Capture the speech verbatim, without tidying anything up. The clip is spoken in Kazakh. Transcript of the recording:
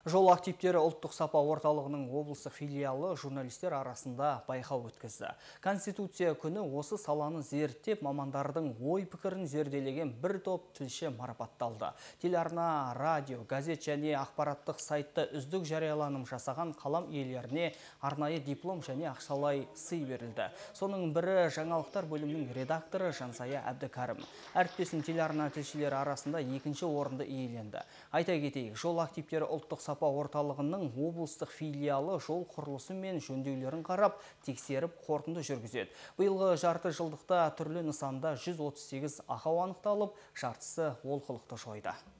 Жол активтері ұлттық сапа орталығының облыстық филиалы журналистер арасында байқау өткізді. Конституция күні осы саланы зерттеп, мамандардың ой пікірін зерделеген бір топ тілші марапатталды. Телеарна, радио, газет және ақпараттық сайтты үздік жарияланым жасаған қалам иелеріне арнайы диплом және ақшалай сый берілді. Соның бірі жаңалықтар бөлімінің редакторы Жансая Әбдікәрім. Әріптесім телеарна тілшілері арасында екінші орынды иеленді. Айта кетейік, жол активтері ұлттық сапа орталығының облыстық филиалы жол құрылысы мен жөндеулерін қарап, тексеріп, қорытынды жүргізеді. Биылғы жарты жылдықта түрлі нысанда жүз отыз сегіз ақау анықталып, жартысы олқылықты жойды.